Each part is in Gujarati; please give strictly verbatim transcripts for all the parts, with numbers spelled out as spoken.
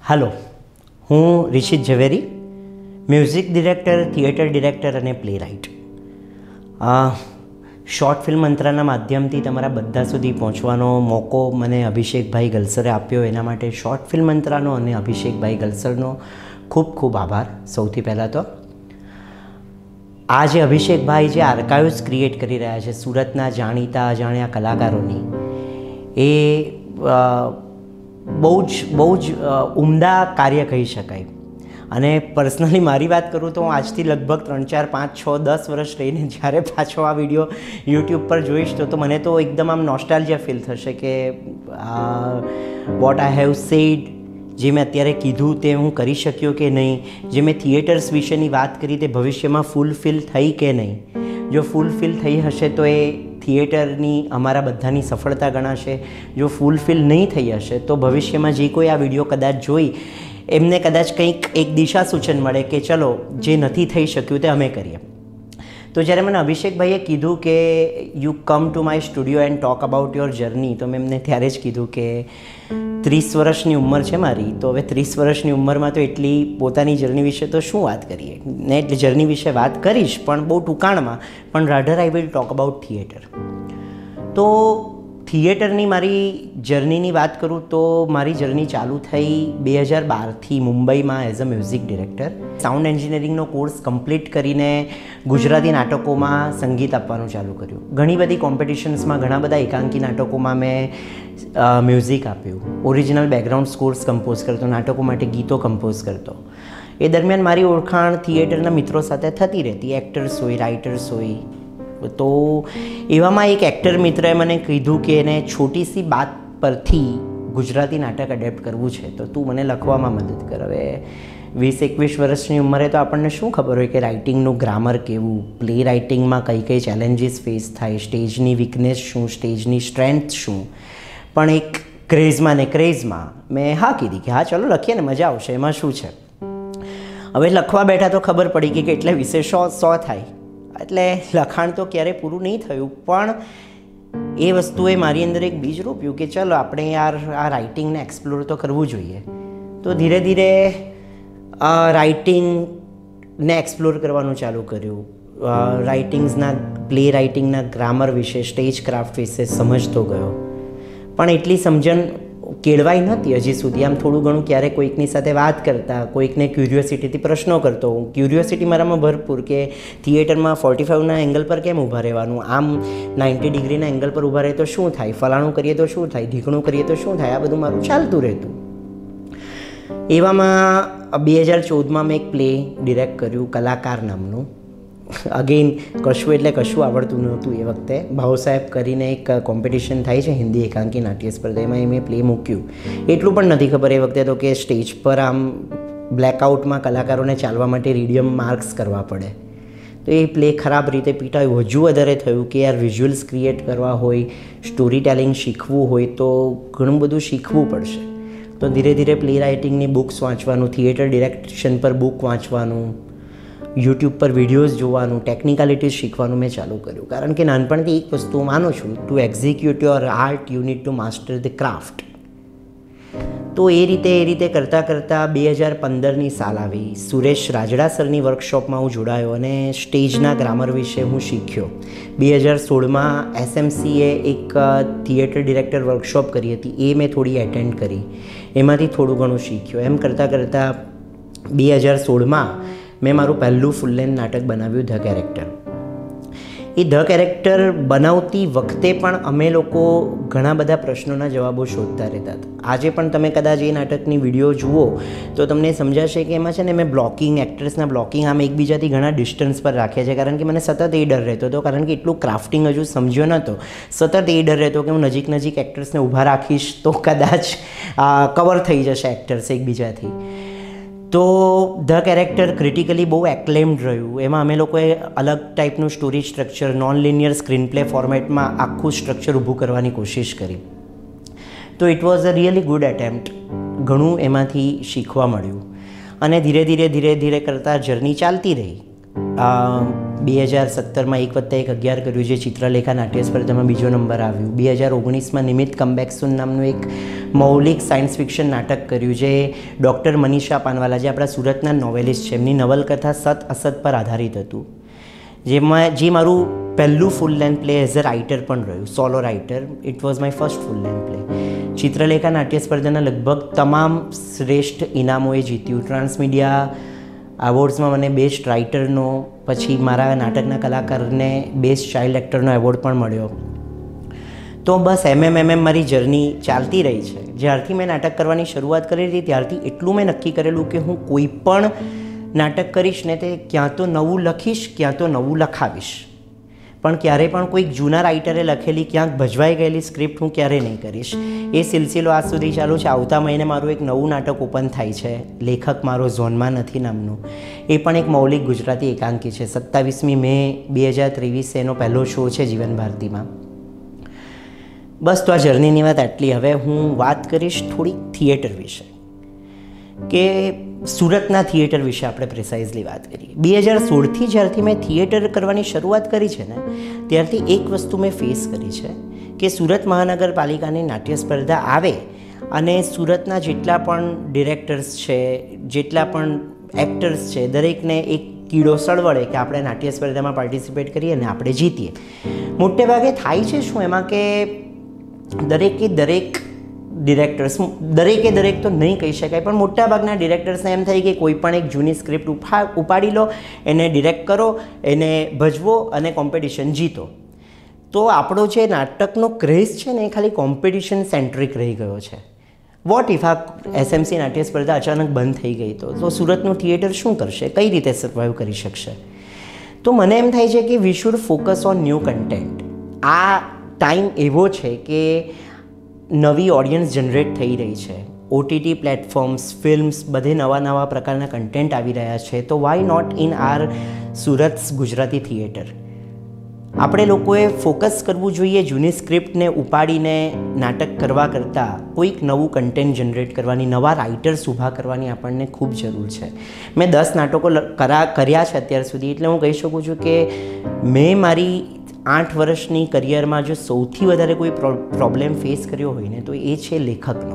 હાલો, હું Rishit Zaveri, music director, theatre director અને પ્લે રાઇટ. શોર્ટ ફિલ્મ મંત્રાના માધ્યમથી તમારા બધા સુધી પહોંચવાનો મોકો મને અભિષેકભાઈ ગલસરે આપ્યો. એના માટે શોર્ટ ફિલ્મ મંત્રાનો અને અભિષેકભાઈ ગલસરનો ખૂબ ખૂબ આભાર. સૌથી પહેલાં તો આ જે અભિષેકભાઈ જે આર્કાઇવ્સ ક્રિએટ કરી રહ્યા છે સુરતના જાણીતા અજાણ્યા કલાકારોની, એ બહુ જ બહુ જ ઉમદા કાર્ય કહી શકાય. અને પર્સનલી મારી વાત કરું તો હું આજથી લગભગ ત્રણ ચાર પાંચ છ દસ વર્ષ રહીને જ્યારે પાછો આ વિડીયો યુટ્યુબ પર જોઈશ તો તો મને તો એકદમ આમ નોસ્ટાલ્જિયા ફીલ થશે કે વોટ આઈ હેવ સેડ, જે મેં અત્યારે કીધું તે હું કરી શક્યો કે નહીં, જે મેં થિયેટર્સ વિશેની વાત કરી તે ભવિષ્યમાં ફૂલફિલ થઈ કે નહીં. જો ફૂલફિલ થઈ હશે તો એ થિયેટરની અમારા બધાની સફળતા ગણાશે. જો ફૂલફિલ નહીં થઈ હશે તો ભવિષ્યમાં જે કોઈ આ વિડીયો કદાચ જોઈ એમને કદાચ કંઈક એક દિશા સૂચન મળે કે ચલો જે નથી થઈ શક્યું તે અમે કરીએ. તો જ્યારે મને અભિષેકભાઈએ કીધું કે you come to my studio and talk about your journey, તો મેં એમને ત્યારે જ કીધું કે ત્રીસ વર્ષની ઉંમર છે મારી, તો હવે ત્રીસ વર્ષની ઉંમરમાં તો એટલી પોતાની જર્ની વિશે તો શું વાત કરીએ ને, એટલે જર્ની વિશે વાત કરીશ પણ બહુ ટૂંકાણમાં, પણ rather I will talk about theatre. તો થિયેટરની મારી જર્નીની વાત કરું તો મારી જર્ની ચાલુ થઈ બે હજાર બારથી મુંબઈમાં as a music director. Sound એન્જિનિયરિંગનો કોર્સ કમ્પ્લીટ કરીને ગુજરાતી નાટકોમાં સંગીત આપવાનું ચાલુ કર્યું. ઘણી બધી કોમ્પિટિશન્સમાં, ઘણા બધા એકાંકી નાટકોમાં મેં મ્યુઝિક આપ્યું. ઓરિજિનલ બેકગ્રાઉન્ડ સ્કોર્સ કમ્પોઝ કરતો, નાટકો માટે ગીતો કમ્પોઝ કરતો. એ દરમિયાન મારી ઓળખાણ થિયેટરના મિત્રો સાથે થતી રહેતી, એક્ટર્સ હોય, રાઇટર્સ હોય. તો એવામાં એક એક્ટર મિત્રએ મને કીધું કે એને છોટી સી બાત પરથી ગુજરાતી નાટક એડેપ્ટ કરવું છે, તો તું મને લખવામાં મદદ કર. હવે વીસ એકવીસ વર્ષની ઉંમરે તો આપણને શું ખબર હોય કે રાઇટિંગનું ગ્રામર કેવું, પ્લે રાઇટિંગમાં કઈ કઈ ચેલેન્જીસ ફેસ થાય, સ્ટેજની વીકનેસ શું, સ્ટેજની સ્ટ્રેન્થ શું. પણ એક ક્રેઝમાં ને ક્રેઝમાં મેં હા કીધી કે હા ચલો લખીએ ને, મજા આવશે, એમાં શું છે. હવે લખવા બેઠા તો ખબર પડી કે કેટલા વિશે સો સો થાય, એટલે લખાણ તો ક્યારેય પૂરું નહીં થયું. પણ એ વસ્તુએ મારી અંદર એક બીજ રોપ્યું કે ચલો આપણે યાર આ રાઇટિંગને એક્સપ્લોર તો કરવું જોઈએ. તો ધીરે ધીરે રાઇટિંગને એક્સપ્લોર કરવાનું ચાલુ કર્યું. રાઇટિંગ્સના, પ્લે રાઇટિંગના ગ્રામર વિશે, સ્ટેજ ક્રાફ્ટ વિશે સમજતો ગયો. પણ એટલી સમજણ કેળવાઈ નહોતી હજી સુધી. આમ થોડું ઘણું ક્યારેક કોઈકની સાથે વાત કરતા, કોઈકને ક્યુરિયોસિટીથી પ્રશ્નો કરતો. ક્યુરિયોસિટી મારામાં ભરપૂર કે થિયેટરમાં ફોર્ટી ફાઇવના એંગલ પર કેમ ઊભા રહેવાનું, આમ નાઇન્ટી ડિગ્રીના એંગલ પર ઊભા રહે તો શું થાય, ફલાણું કરીએ તો શું થાય, ઢીકણું કરીએ તો શું થાય, આ બધું મારું ચાલતું રહેતું. એવામાં બે હજાર ચૌદમાં મેં એક પ્લે ડિરેક્ટ કર્યું, કલાકાર નામનું. અગેન કશું એટલે કશું આવડતું નહોતું એ વખતે. ભાવસાહેબ કરીને એક કોમ્પિટિશન થાય છે હિન્દી એકાંકી નાટ્ય સ્પર્ધા, એમાં મેં પ્લે મૂક્યું. એટલું પણ નથી ખબર એ વખતે તો કે સ્ટેજ પર આમ બ્લેકઆઉટમાં કલાકારોને ચાલવા માટે રીડિયમ માર્ક્સ કરવા પડે. તો એ પ્લે ખરાબ રીતે પીટાયું. હજુ વધારે થયું કે યાર વિઝ્યુઅલ્સ ક્રિએટ કરવા હોય, સ્ટોરી ટેલિંગ શીખવું હોય તો ઘણું બધું શીખવું પડશે. તો ધીરે ધીરે પ્લે રાઇટિંગની બુક્સ વાંચવાનું, થિયેટર ડિરેક્શન પર બુક વાંચવાનું, યુટ્યુબ પર વિડીયોઝ જોવાનું, ટેકનિકાલિટીઝ શીખવાનું મેં ચાલુ કર્યું. કારણ કે નાનપણથી એક વસ્તુ માનું છું, to execute your art you need to master the craft. તો એ રીતે એ રીતે કરતાં કરતાં બે હજાર પંદરની સાલ આવી. સુરેશ રાજડા સરની વર્કશોપમાં હું જોડાયો અને સ્ટેજના ગ્રામર વિશે હું શીખ્યો. બે હજાર સોળમાં એસએમસીએ એક થિયેટર ડિરેક્ટર વર્કશોપ કરી હતી, એ મેં થોડી એટેન્ડ કરી, એમાંથી થોડું ઘણું શીખ્યો. એમ કરતાં કરતાં બે હજાર સોળમાં મેં મારું પહેલું ફૂલ લેન્થ નાટક બનાવ્યું, ધ કેરેક્ટર. એ ધ કેરેક્ટર બનાવતી વખતે પણ અમે લોકો ઘણા બધા પ્રશ્નોના જવાબો શોધતા રહેતા હતા. આજે પણ તમે કદાચ એ નાટકની વિડીયો જુઓ તો તમને સમજાશે કે એમાં છે ને મેં બ્લોકિંગ, એક્ટર્સના બ્લોકિંગ આમ એકબીજાથી ઘણા ડિસ્ટન્સ પર રાખ્યા છે. કારણ કે મને સતત એ ડર રહેતો હતો, કારણ કે એટલું ક્રાફ્ટિંગ હજુ સમજ્યો નહોતો. સતત એ ડર રહેતો કે હું નજીક નજીક એક્ટર્સને ઊભા રાખીશ તો કદાચ કવર થઈ જશે એક્ટર્સ એકબીજાથી. તો ધ કેરેક્ટર ક્રિટિકલી બહુ એક્લેમ્ડ રહ્યું. એમાં અમે લોકોએ અલગ ટાઈપનું story structure, non linear screen play ફોર્મેટમાં આખું સ્ટ્રક્ચર ઊભું કરવાની કોશિશ કરી. તો it was a really good attempt. ઘણું એમાંથી શીખવા મળ્યું અને ધીરે ધીરે ધીરે ધીરે કરતાં જર્ની ચાલતી રહી. બે હજાર સત્તરમાં એક વત્તા એક અગિયાર કર્યું, જે ચિત્રલેખા નાટ્ય સ્પર્ધામાં બીજો નંબર આવ્યું. બે હજાર ઓગણીસમાં નિમિત્ત કમબેક સૂન નામનું એક મૌલિક સાયન્સ ફિક્શન નાટક કર્યું, જે ડૉક્ટર મનીષા પાનવાલા, જે આપણા સુરતના નોવેલિસ્ટ છે, એમની નવલકથા સત અસત પર આધારિત હતું, જેમાં જે મારું પહેલું full length play as a writer પણ રહ્યું, solo writer. It was my first full length play. Chitralekha નાટ્ય સ્પર્ધાના લગભગ તમામ શ્રેષ્ઠ ઇનામોએ જીત્યું. ટ્રાન્સમીડિયા એવોર્ડ્સમાં મને બેસ્ટ રાઇટરનો, પછી મારા નાટકના કલાકારને બેસ્ટ ચાઇલ્ડ એક્ટરનો એવોર્ડ પણ મળ્યો. તો બસ એમ એમ એમ એમ મારી જર્ની ચાલતી રહી છે. જ્યારથી મેં નાટક કરવાની શરૂઆત કરી હતી ત્યારથી એટલું મેં નક્કી કરેલું કે હું કોઈ પણ નાટક કરીશ ને તે ક્યાં તો નવું લખીશ, ક્યાં તો નવું લખાવીશ, પણ ક્યારેય પણ કોઈક જૂના રાઇટરે લખેલી ક્યાંક ભજવાઈ ગયેલી સ્ક્રિપ્ટ હું ક્યારેય નહીં કરીશ. એ સિલસિલો આજ સુધી ચાલુ છે. આવતા મહિને મારું એક નવું નાટક ઓપન થાય છે, લેખક મારો ઝોનમાં નથી નામનું. એ પણ એક મૌલિક ગુજરાતી એકાંકી છે. સત્તાવીસમી મે બે હજાર ત્રેવીસે એનો પહેલો શો છે જીવન ભારતીમાં. બસ તો આ જર્નીની વાત આટલી. હવે હું વાત કરીશ થોડીક થિયેટર વિશે, કે સુરતના થિયેટર વિશે આપણે પ્રિસાઇઝલી વાત કરીએ. બે હજાર સોળથી જ્યારથી મેં થિયેટર કરવાની શરૂઆત કરી છે ને, ત્યારથી એક વસ્તુ મેં ફેસ કરી છે કે સુરત મહાનગરપાલિકાની નાટ્ય સ્પર્ધા આવે અને સુરતના જેટલા પણ ડિરેક્ટર્સ છે, જેટલા પણ એક્ટર્સ છે, દરેકને એક કીડો સળવળે કે આપણે નાટ્ય સ્પર્ધામાં પાર્ટિસિપેટ કરીએ અને આપણે જીતીએ. મોટે ભાગે થાય છે શું એમાં કે દરેકે દરેક ડિરેક્ટર્સ, દરેકે દરેક તો નહીં કહી શકાય, પણ મોટાભાગના ડિરેક્ટર્સને એમ થાય કે કોઈ પણ એક જૂની સ્ક્રિપ્ટ ઉપા ઉપાડી લો, એને ડિરેક્ટ કરો, એને ભજવો અને કોમ્પિટિશન જીતો. તો આપણો જે નાટકનો ક્રેઝ છે ને એ ખાલી કોમ્પિટિશન સેન્ટ્રિક રહી ગયો છે. વોટ ઇફ આ એસએમસી નાટ્ય સ્પર્ધા અચાનક બંધ થઈ ગઈ તો તો સુરતનું થિયેટર શું કરશે, કઈ રીતે સર્વાઈવ કરી શકશે? તો મને એમ થાય છે કે we should focus on new content. આ ટાઈમ એવો છે કે નવી ઓડિયન્સ જનરેટ થઈ રહી છે. ઓટીટી પ્લેટફોર્મ્સ, ફિલ્મ્સ, બધે નવા નવા પ્રકારના કન્ટેન્ટ આવી રહ્યા છે. તો why not in our Surat Gujarati theatre? આપણે લોકોએ ફોકસ કરવું જોઈએ જૂની સ્ક્રિપ્ટને ઉપાડીને નાટક કરવા કરતાં કોઈક નવું કન્ટેન્ટ જનરેટ કરવાની, નવા રાઇટર્સ ઊભા કરવાની આપણને ખૂબ જરૂર છે. મેં દસ નાટકો કરા કર્યા છે અત્યાર સુધી, એટલે હું કહી શકું છું કે મેં મારી આઠ વર્ષની કરિયરમાં જો સૌથી વધારે કોઈ પ્રોબ્લેમ ફેસ કર્યો હોય ને તો એ છે લેખકનો.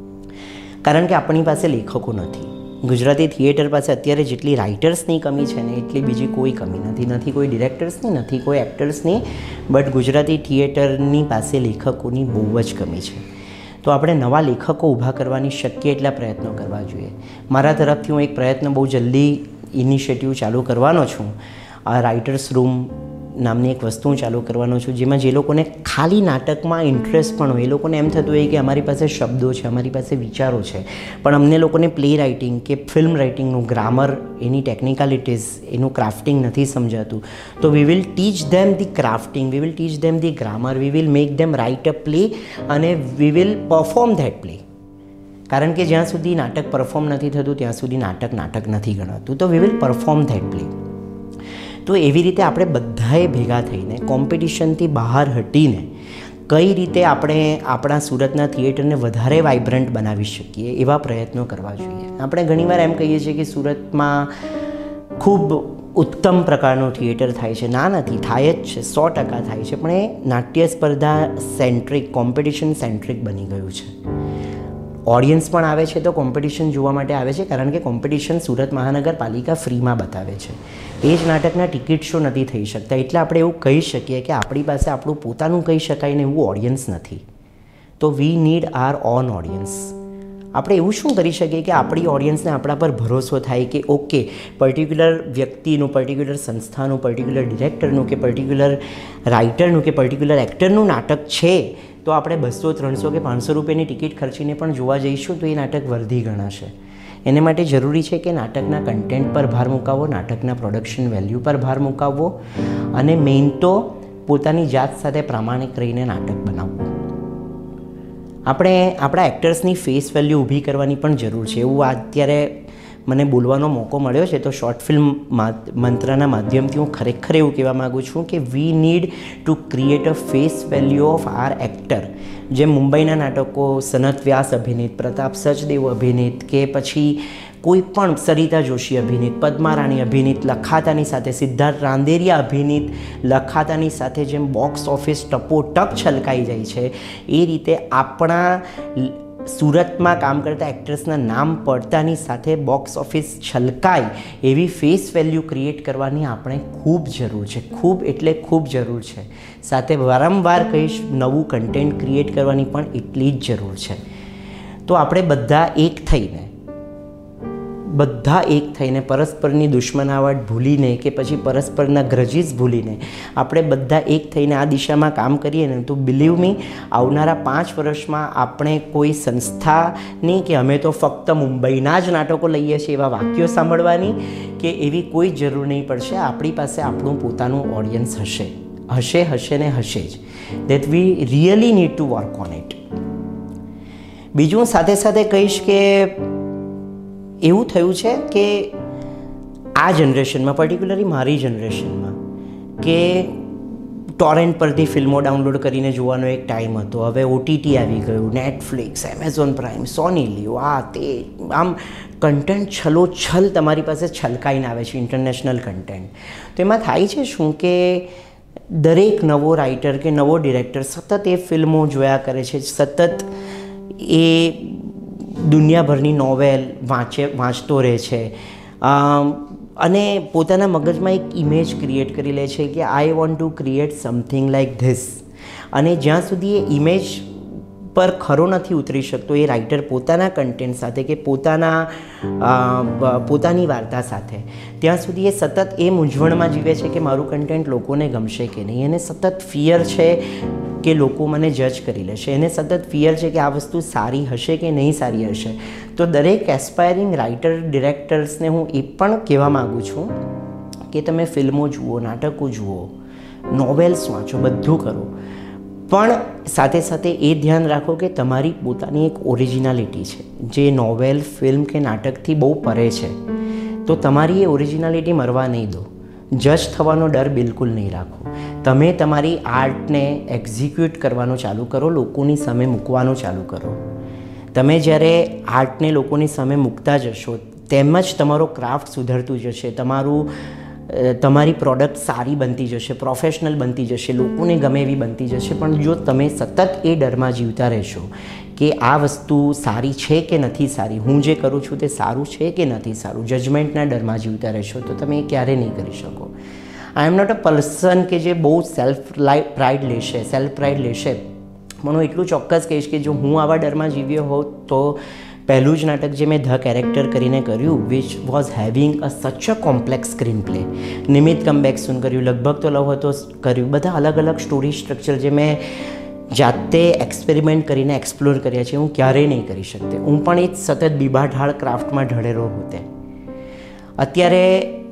કારણ કે આપણી પાસે લેખકો નથી. ગુજરાતી થિયેટર પાસે અત્યારે જેટલી રાઇટર્સની કમી છે ને એટલી બીજી કોઈ કમી નથી. નથી કોઈ ડિરેક્ટર્સની, નથી કોઈ એક્ટર્સની, બટ ગુજરાતી થિયેટરની પાસે લેખકોની બહુ જ કમી છે. તો આપણે નવા લેખકો ઊભા કરવાની શક્ય એટલા પ્રયત્નો કરવા જોઈએ. મારા તરફથી હું એક પ્રયત્ન બહુ જલ્દી ઇનિશિયેટિવ ચાલુ કરવાનો છું. આ રાઇટર્સ રૂમ નામની એક વસ્તુ હું ચાલુ કરવાનો છું, જેમાં જે લોકોને ખાલી નાટકમાં ઇન્ટરેસ્ટ પણ હોય, એ લોકોને એમ થતું હોય કે અમારી પાસે શબ્દો છે, અમારી પાસે વિચારો છે, પણ અમને લોકોને પ્લે રાઇટિંગ કે ફિલ્મ રાઇટિંગનું ગ્રામર, એની ટેકનિકાલિટીઝ, એનું ક્રાફ્ટિંગ નથી સમજાતું. તો we will teach them the crafting, we will teach them the grammar, we will make them write a play અને we will perform that play. કારણ કે જ્યાં સુધી નાટક પરફોર્મ નથી થતું ત્યાં સુધી નાટક નાટક નથી ગણાતું. તો we will perform that play. તો એવી રીતે આપણે બધાએ ભેગા થઈને કોમ્પિટિશનથી બહાર હટીને કઈ રીતે આપણે આપણા સુરતના થિયેટરને વધારે વાઇબ્રન્ટ બનાવી શકીએ એવા પ્રયત્નો કરવા જોઈએ. આપણે ઘણીવાર એમ કહીએ છીએ કે સુરતમાં ખૂબ ઉત્તમ પ્રકારનું થિયેટર થાય છે. ના, નથી, થાય જ છે, સો ટકા થાય છે, પણ એ નાટ્ય સ્પર્ધા સેન્ટ્રિક, કોમ્પિટિશન સેન્ટ્રિક બની ગયું છે. ઓડિયન્સ પણ આવે છે તો કોમ્પિટિશન જોવા માટે આવે છે, કારણ કે કોમ્પિટિશન સુરત મહાનગરપાલિકા ફ્રીમાં બતાવે છે. એ જ નાટકના ટિકિટ શો નથી થઈ શકતા. એટલે આપણે એવું કહી શકીએ કે આપણી પાસે આપણું પોતાનું કહી શકાય ને એવું ઓડિયન્સ નથી. તો we need our own audience. આપણે એવું શું કરી શકીએ કે આપણી ઓડિયન્સને આપણા પર ભરોસો થાય કે ઓકે, પર્ટિક્યુલર વ્યક્તિનું, પર્ટિક્યુલર સંસ્થાનું, પર્ટિક્યુલર ડિરેક્ટરનું કે પર્ટિક્યુલર રાઇટરનું કે પર્ટિક્યુલર એક્ટરનું નાટક છે, તો આપણે બસો ત્રણસો કે પાંચસો રૂપિયાની ટિકિટ ખર્ચીને પણ જોવા જઈશું તો એ નાટક વર્ધી ગણાશે. એને માટે જરૂરી છે કે નાટકના કન્ટેન્ટ પર ભાર મુકાવવો, નાટકના પ્રોડક્શન વેલ્યુ પર ભાર મુકાવવો અને મેઇન તો પોતાની જાત સાથે પ્રામાણિક રહીને નાટક બનાવવું. આપણે આપણા એક્ટર્સની ફેસ વેલ્યુ ઊભી કરવાની પણ જરૂર છે. એવું અત્યારે મને બોલવાનો મોકો મળ્યો છે તો શોર્ટ ફિલ્મ મંત્રના માધ્યમથી હું ખરેખર એવું કહેવા માગું છું કે we need to create a face value of our actor. જેમ મુંબઈના નાટકો સનત વ્યાસ અભિનીત, પ્રતાપ સચદેવ અભિનીત કે પછી કોઈ પણ સરિતા જોશી અભિનીત, પદ્મા રાણી અભિનીત લખાતાની સાથે, સિદ્ધાર્થ રાંદેરિયા અભિનીત લખાતાની સાથે જેમ બોક્સ ઓફિસ ટપોટપ છલકાઈ જાય છે, એ રીતે આપણા સુરતમાં કામ કરતા એક્ટ્રેસના નામ પડતાની સાથે બોક્સ ઓફિસ છલકાય એવી ફેસ વેલ્યુ ક્રિએટ કરવાની આપણે ખૂબ જરૂર છે, ખૂબ એટલે ખૂબ જરૂર છે. સાથે વારંવાર કહીશ, નવું કન્ટેન્ટ ક્રિએટ કરવાની પણ એટલી જ જરૂર છે. તો આપણે બધા એક થઈને બધા એક થઈને પરસ્પરની દુશ્મનાવટ ભૂલીને કે પછી પરસ્પરના ગ્રજીસ ભૂલીને આપણે બધા એક થઈને આ દિશામાં કામ કરીએ ને, તો બિલીવ મી, આવનારા પાંચ વર્ષમાં આપણે કોઈ સંસ્થાની કે અમે તો ફક્ત મુંબઈના જ નાટકો લઈએ છીએ એવા વાક્યો સાંભળવાની કે એવી કોઈ જરૂર નહીં પડશે. આપણી પાસે આપણું પોતાનું ઓડિયન્સ હશે હશે હશે ને હશે જ. That we really need to work on it. બીજું સાથે સાથે કહીશ કે એવું થયું છે કે આ જનરેશનમાં, પર્ટિક્યુલરલી મારી જનરેશનમાં, કે ટોરેન્ટ પરથી ફિલ્મો ડાઉનલોડ કરીને જોવાનો એક ટાઈમ હતો. હવે ઓટીટી આવી ગયું, Netflix, Amazon Prime, Sony Liv, આ તે, આમ કન્ટેન્ટ છલોછલ તમારી પાસે છલકાઈને આવે છે, ઇન્ટરનેશનલ કન્ટેન્ટ. તો એમાં થાય છે શું કે દરેક નવો રાઇટર કે નવો ડિરેક્ટર સતત એ ફિલ્મો જોયા કરે છે, સતત એ દુનિયાભરની નોવેલ વાંચે વાંચતો રહે છે અને પોતાના મગજમાં એક ઇમેજ ક્રિએટ કરી લે છે કે I want to create something like this. અને જ્યાં સુધી એ ઇમેજ પર ખરો નથી ઉતરી શકતો એ રાઇટર પોતાના કન્ટેન્ટ સાથે કે પોતાના પોતાની વાર્તા સાથે, ત્યાં સુધી એ સતત એ મૂંઝવણમાં જીવે છે કે મારું કન્ટેન્ટ લોકોને ગમશે કે નહીં. એને સતત ફિયર છે કે લોકો મને જજ કરી લેશે, એને સતત ફિયર છે કે આ વસ્તુ સારી હશે કે નહીં સારી હશે. તો દરેક એસ્પાયરિંગ રાઇટર ડિરેક્ટર્સને હું એ પણ કહેવા માગું છું કે તમે ફિલ્મો જુઓ, નાટકો જુઓ, નોવેલ્સ વાંચો, બધું કરો, પણ સાથે સાથે એ ધ્યાન રાખો કે તમારી પોતાની એક ઓરિજિનાલિટી છે જે નોવેલ, ફિલ્મ કે નાટકથી બહુ પરે છે. તો તમારી એ ઓરિજિનાલિટી મરવા નહીં દો, જજ થવાનો ડર બિલકુલ નહીં રાખો. તમે તમારી આર્ટને એક્ઝિક્યુટ કરવાનું ચાલુ કરો, લોકોની સામે મૂકવાનું ચાલુ કરો. તમે જ્યારે આર્ટને લોકોની સામે મૂકતા જશો તેમ જ તમારો ક્રાફ્ટ સુધરતું જશે, તમારું તમારી પ્રોડક્ટ સારી બનતી જશે, પ્રોફેશનલ બનતી જશે, લોકોને ગમે એવી બનતી જશે. પણ જો તમે સતત એ ડરમાં જીવતા રહેશો કે આ વસ્તુ સારી છે કે નથી સારી, હું જે કરું છું તે સારું છે કે નથી સારું, જજમેન્ટના ડરમાં જીવતા રહેશો, તો તમે એ ક્યારે નહીં કરી શકો. આઈ એમ નોટ અ પર્સન કે જે બહુ સેલ્ફ પ્રાઇડ લેશે સેલ્ફ પ્રાઇડ લેશે પણ હું એટલું ચોક્કસ કહીશ કે જો હું આવા ડરમાં જીવ્યો હોત તો પહેલું જ નાટક જે મેં ધ કેરેક્ટર કરીને કર્યું, which was having a such a complex screen play, નિમિત્ત કમબેક સૂન કર્યું, લગભગ તો લવ હતો કર્યું, બધા અલગ અલગ સ્ટોરી સ્ટ્રક્ચર જે મેં જાતે એક્સપેરિમેન્ટ કરીને એક્સપ્લોર કર્યા છે, હું ક્યારેય નહીં કરી શકતે. હું પણ એ જ સતત બીબાઢાળ ક્રાફ્ટમાં ઢળેલો હોતે. અત્યારે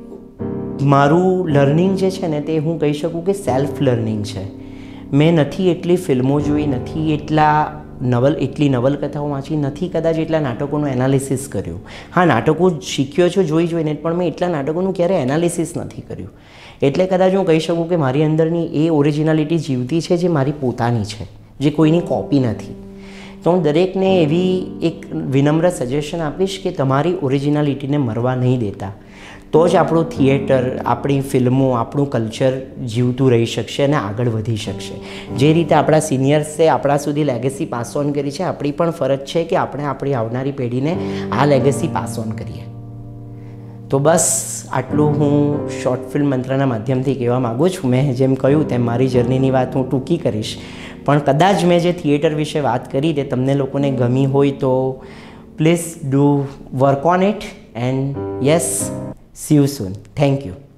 મારું લર્નિંગ જે છે ને તે હું કહી શકું કે સેલ્ફ લર્નિંગ છે. મેં નથી એટલી ફિલ્મો જોઈ, નથી એટલા નવલ એટલી નવલકથાઓ વાંચી, નથી કદાચ એટલા નાટકોનું એનાલિસિસ કર્યું. હા, નાટકો શીખ્યો છો જોઈ જોઈને, પણ મેં એટલા નાટકોનું ક્યારેય એનાલિસિસ નથી કર્યું. એટલે કદાચ હું કહી શકું કે મારી અંદરની એ ઓરિજિનાલિટી જીવતી છે જે મારી પોતાની છે, જે કોઈની કોપી નથી. તો હું દરેકને એવી એક વિનમ્ર સજેશન આપીશ કે તમારી ઓરિજિનાલિટીને મરવા નહીં દેતા, તો જ આપણું થિયેટર, આપણી ફિલ્મો, આપણું કલ્ચર જીવતું રહી શકશે અને આગળ વધી શકશે. જે રીતે આપણા સિનિયર્સે આપણા સુધી લેગેસી પાસ ઓન કરી છે, આપણી પણ ફરજ છે કે આપણે આપણી આવનારી પેઢીને આ લેગેસી પાસ ઓન કરીએ. તો બસ આટલું હું શોર્ટ ફિલ્મ મંત્રના માધ્યમથી કહેવા માગું છું. મેં જેમ કહ્યું તેમ મારી જર્નીની વાત હું ટૂંકી કરીશ, પણ કદાચ મેં જે થિયેટર વિશે વાત કરી તે તમને લોકોને ગમી હોય તો please do work on it and yes, see you soon. Thank you.